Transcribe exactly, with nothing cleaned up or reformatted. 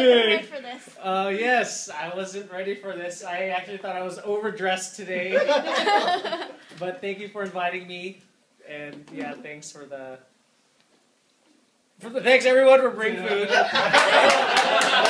ready for this. Uh, yes, I wasn't ready for this. I actually thought I was overdressed today. But thank you for inviting me. And yeah, thanks for the... For the thanks everyone for bringing food.